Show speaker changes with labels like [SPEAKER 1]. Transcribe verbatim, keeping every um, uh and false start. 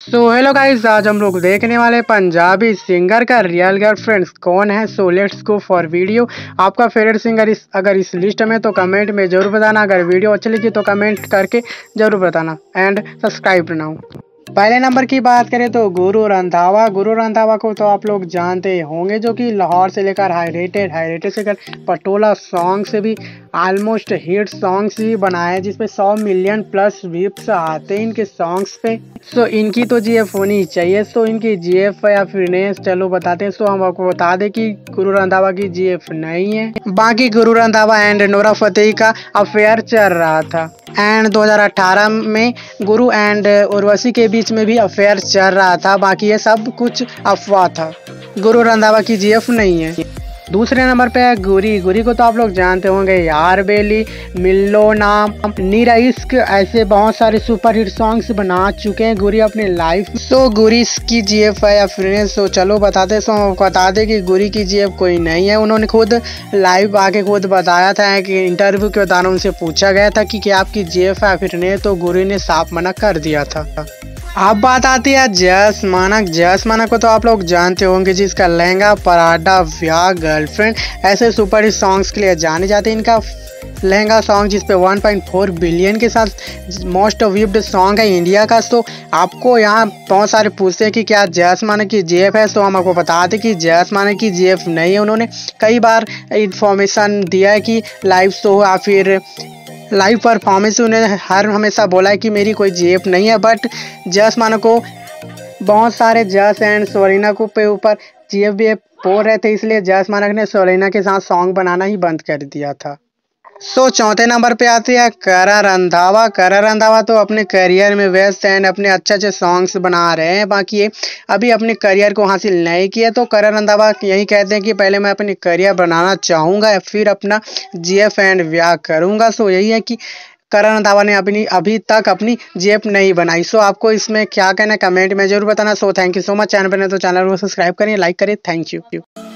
[SPEAKER 1] So hello guys, आज हम लोग देखने वाले पंजाबी सिंगर का रियल गर्लफ्रेंड्स कौन है। So let's go for video. आपका फेवरेट सिंगर इस अगर इस लिस्ट में तो कमेंट में जरूर बताना। अगर वीडियो अच्छी लगी तो कमेंट करके जरूर बताना एंड सब्सक्राइब नाउ। पहले नंबर की बात करें तो गुरु रंधावा। गुरु रंधावा को तो आप लोग जानते होंगे, जो कि लाहौर से लेकर हाई रेटेड हाई रेटेड से लेकर पटोला सॉन्ग से भी ऑलमोस्ट हिट सॉन्ग्स भी बनाए, जिसपे सौ मिलियन प्लस व्यूज आते हैं इनके सॉन्ग्स पे। सो इनकी तो जीएफ होनी चाहिए। सो इनकी जीएफ या फिर नहीं, चलो बताते हैं। सो हम आपको बता दें कि गुरु रंधावा की जीएफ नहीं है। बाकी Guru Randhawa and Nora Fatehi का अफेयर चल रहा था एंड दो हज़ार अठारह में गुरु एंड उर्वशी के बीच में भी अफेयर चल रहा था। बाकी ये सब कुछ अफवाह था। गुरु रंधावा की जीएफ नहीं है। दूसरे नंबर पे है गुरी। गुरी को तो आप लोग जानते होंगे, यार बेली, मिल्लो नाम, नीरा इश्क, ऐसे बहुत सारे सुपरहिट सॉन्ग्स बना चुके हैं गुरी अपनी लाइफ। सो गुरी की जीएफ है या फिर सो चलो बताते सो बता दे कि गुरी की जीएफ कोई नहीं है। उन्होंने खुद लाइव आके खुद बताया था कि इंटरव्यू के दौरान उनसे पूछा गया था कि क्या आपकी जीएफ है फिर नहीं, तो गुरी ने साफ मना कर दिया था। अब बात आती है जस मानक। जस मानक को तो आप लोग जानते होंगे, जिसका लहंगा, पराठा, व्याह, गर्लफ्रेंड ऐसे सुपर हिट सॉन्ग्स के लिए जाने जाते हैं। इनका लहंगा सॉन्ग जिसपे वन पॉइंट फोर बिलियन के साथ मोस्ट व्यूड सॉन्ग है इंडिया का। तो आपको यहाँ बहुत सारे पूछते हैं कि क्या जस मानक की जीएफ है, तो हम आपको बता दें कि जस मानक की जीएफ नहीं है। उन्होंने कई बार इंफॉर्मेशन दिया है कि लाइव शो या फिर लाइव परफॉर्मेंस उन्हें हर हमेशा बोला है कि मेरी कोई जीएफ नहीं है। बट जस मानक को बहुत सारे जस एंड सोरीना को पे ऊपर जीएफ भी बोल रहे थे, इसलिए जस मानक ने सोरीना के साथ सॉन्ग बनाना ही बंद कर दिया था। सो चौथे नंबर पे आती है करण रंधावा। करण रंधावा तो अपने करियर में व्यस्त एंड अपने अच्छे अच्छे सॉन्ग्स बना रहे हैं। बाकी ये अभी अपने करियर को हासिल नहीं किया। तो करण रंधावा यही कहते हैं कि पहले मैं अपने करियर बनाना चाहूँगा, फिर अपना जीएफ एंड व्याह करूँगा। सो यही है कि करण रंधावा ने अपनी अभी तक अपनी जीएफ नहीं बनाई। सो आपको इसमें क्या कहना है कमेंट में जरूर बताना। So thank you so much. Channel पर नहीं तो चैनल को सब्सक्राइब करिए, लाइक करिए। Thank you.